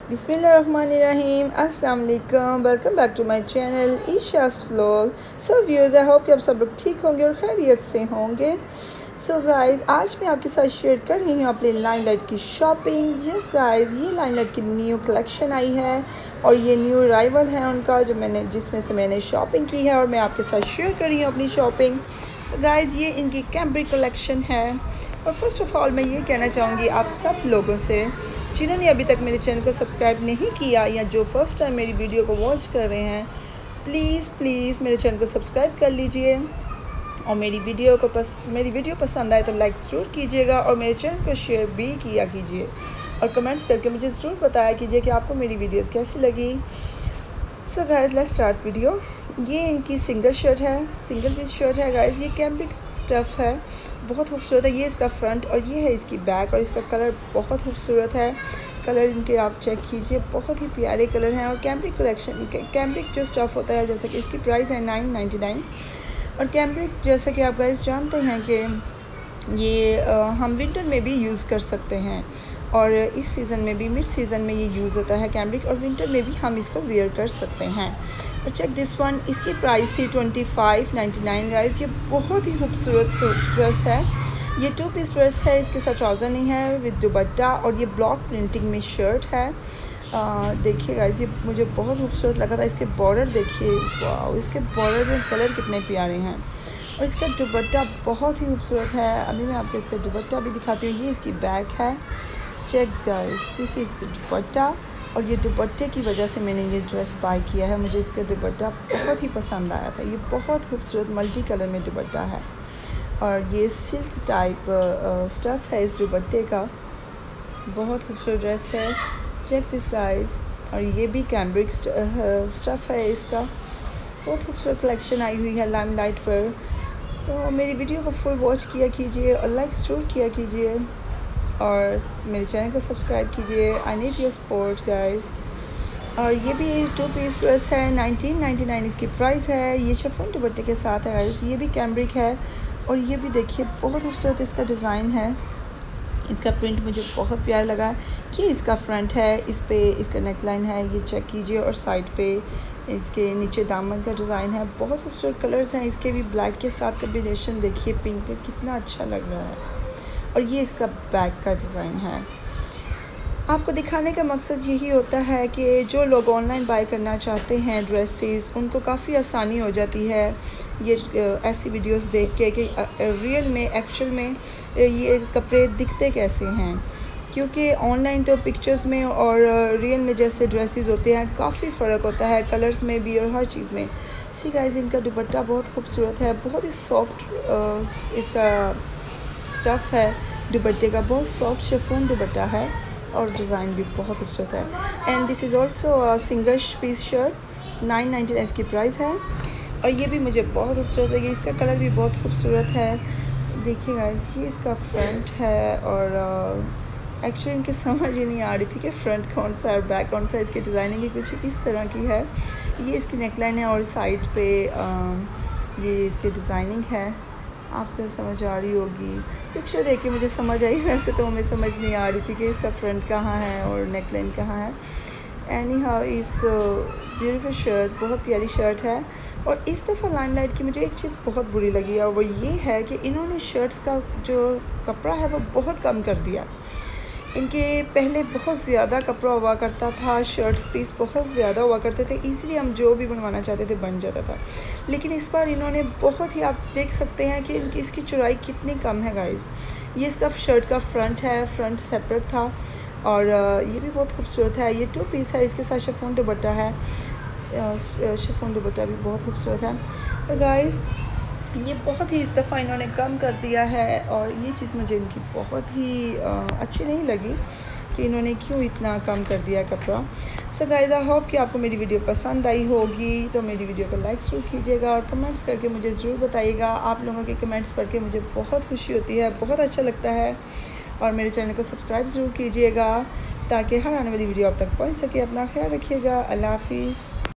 बिस्मिल्लाहिर्रहमानिर्रहीम अस्सलाम वालेकुम। Welcome back to my channel Isha's vlog. So viewers, I hope कि आप सब लोग ठीक होंगे और खैरियत से होंगे। सो गाइस, आज मैं आपके साथ शेयर कर रही हूँ अपने लाइमलाइट की शॉपिंग। यस गाइस, ये लाइमलाइट की न्यू कलेक्शन आई है और ये न्यू अराइवल है उनका जिसमें से मैंने शॉपिंग की है और मैं आपके साथ शेयर कर रही हूँ अपनी शॉपिंग। गाइस, ये इनकी कैम्ब्रिक कलेक्शन है। और फर्स्ट ऑफ़ ऑल मैं ये कहना चाहूँगी आप सब लोगों से जिन्होंने अभी तक मेरे चैनल को सब्सक्राइब नहीं किया या जो फर्स्ट टाइम मेरी वीडियो को वॉच कर रहे हैं, प्लीज़ मेरे चैनल को सब्सक्राइब कर लीजिए और मेरी वीडियो पसंद आए तो लाइक ज़रूर कीजिएगा और मेरे चैनल को शेयर भी किया कीजिए और कमेंट्स करके मुझे ज़रूर बताया कीजिए कि आपको मेरी वीडियोस कैसी लगी। So guys, let's start video. ये इनकी सिंगल पीस शर्ट है गाइस। ये कैम्ब्रिक स्टफ़ है, बहुत खूबसूरत है। ये इसका फ्रंट और ये है इसकी बैक और इसका कलर बहुत खूबसूरत है। कलर इनके आप चेक कीजिए, बहुत ही प्यारे कलर हैं। और कैम्ब्रिक जो स्टफ़ होता है, जैसे कि इसकी प्राइस है 999। और कैम्ब्रिक जैसे कि आप गाइस जानते हैं कि ये हम विंटर में भी यूज़ कर सकते हैं और इस सीज़न में भी, मिड सीज़न में ये यूज़ होता है कैम्ब्रिक, और विंटर में भी हम इसको वेयर कर सकते हैं। और चेक दिस वन, इसकी प्राइस थी 2599 गाइस। ये बहुत ही खूबसूरत ड्रेस है। ये 2 पीस ड्रेस है, इसके साथ ट्राउज़र नहीं है, विद दुपट्टा, और ये ब्लॉक प्रिंटिंग में शर्ट है। देखिए गाइस, ये मुझे बहुत खूबसूरत लगा था। इसके बॉर्डर देखिए, वाओ, इसके बॉर्डर में कलर कितने प्यारे हैं। और इसका दुपट्टा बहुत ही खूबसूरत है। अभी मैं आपको इसका दुपट्टा भी दिखाती हूँ। ये इसकी बैक है। Check guys, this is the dupatta. और ये दुपट्टे की वजह से मैंने ये ड्रेस बाय किया है। मुझे इसका दुपट्टा बहुत ही पसंद आया था। ये बहुत खूबसूरत मल्टी कलर में दुपट्टा है और ये सिल्क टाइप स्टफ़ है इस दुपट्टे का। बहुत खूबसूरत ड्रेस है। Check this guys. और ये भी कैम्ब्रिक स्टफ़ है इसका। बहुत खूबसूरत कलेक्शन आई हुई है लाइमलाइट पर। तो मेरी वीडियो को फुल वॉच किया कीजिए और लाइक ज़रूर किया कीजिए और मेरे चैनल को सब्सक्राइब कीजिए। I need your support guys. और ये भी 2 पीस ड्रेस है, 1999 इसकी प्राइस है। ये शिफॉन दुपट्टे के साथ है गाइस। ये भी कैम्ब्रिक है और ये भी देखिए बहुत खूबसूरत इसका डिज़ाइन है। इसका प्रिंट मुझे बहुत प्यारा लगा। ये इसका फ्रंट है, इस पे इसका नेकलाइन है, ये चेक कीजिए। और साइड पे इसके नीचे दामन का डिज़ाइन है। बहुत खूबसूरत कलर्स हैं इसके भी। ब्लैक के साथ कॉम्बिनेशन देखिए, पिंक में कितना अच्छा लग रहा है। और ये इसका बैक का डिज़ाइन है। आपको दिखाने का मकसद यही होता है कि जो लोग ऑनलाइन बाय करना चाहते हैं ड्रेसेस, उनको काफ़ी आसानी हो जाती है ये ऐसी वीडियोस देख के कि रियल में, एक्चुअल में ये कपड़े दिखते कैसे हैं। क्योंकि ऑनलाइन तो पिक्चर्स में और रियल में जैसे ड्रेसेस होते हैं काफ़ी फ़र्क होता है, कलर्स में भी और हर चीज़ में। सी गाइस, इनका दुपट्टा बहुत खूबसूरत है। बहुत ही सॉफ्ट इसका स्टफ़ है दुपट्टे का। बहुत सॉफ्ट शिफॉन दुपट्टा है और डिज़ाइन भी बहुत खूबसूरत है। And this is also single piece shirt, 999 इसकी प्राइस है। और ये भी मुझे बहुत खूबसूरत लगी। इसका कलर भी बहुत खूबसूरत है। देखिए गाइस, ये इसका फ्रंट है और एक्चुअली इनकी समझ ही नहीं आ रही थी कि फ्रंट कौन सा है और बैक कौन सा है। इसकी डिज़ाइनिंग की कुछ इस तरह की है। ये इसकी नेकलाइन है और साइड पे ये इसकी डिज़ाइनिंग है। आपको समझ आ रही होगी, पिक्चर देख के मुझे समझ आई। वैसे तो हमें समझ नहीं आ रही थी कि इसका फ्रंट कहाँ है और नेकलाइन कहाँ है। एनी हाउ, इस ब्यूटीफुल शर्ट, बहुत प्यारी शर्ट है। और इस दफ़ा लाइमलाइट की मुझे एक चीज़ बहुत बुरी लगी और वो ये है कि इन्होंने शर्ट्स का जो कपड़ा है वो बहुत कम कर दिया। इनके पहले बहुत ज़्यादा कपड़ा हुआ करता था, शर्ट्स पीस बहुत ज़्यादा हुआ करते थे, इजीली हम जो भी बनवाना चाहते थे बन जाता था। लेकिन इस बार इन्होंने बहुत ही, आप देख सकते हैं कि इसकी चौड़ाई कितनी कम है गाइस। ये इसका शर्ट का फ्रंट है, फ्रंट सेपरेट था और ये भी बहुत खूबसूरत है। ये 2 पीस है, इसके साथ शिफॉन दुपट्टा है। शिफॉन दुपट्टा भी बहुत खूबसूरत है। तो गाइस, ये बहुत ही इस दफ़ा इन्होंने कम कर दिया है और ये चीज़ मुझे इनकी बहुत ही अच्छी नहीं लगी कि इन्होंने क्यों इतना कम कर दिया कपड़ा। सो गाइस, आई होप कि आपको मेरी वीडियो पसंद आई होगी। तो मेरी वीडियो को लाइक ज़रूर कीजिएगा और कमेंट्स करके मुझे ज़रूर बताइएगा। आप लोगों के कमेंट्स पढ़ के मुझे बहुत खुशी होती है, बहुत अच्छा लगता है। और मेरे चैनल को सब्सक्राइब ज़रूर कीजिएगा ताकि हर आने वाली वीडियो आप तक पहुँच सके। अपना ख्याल रखिएगा। अल्लाह हाफिज़।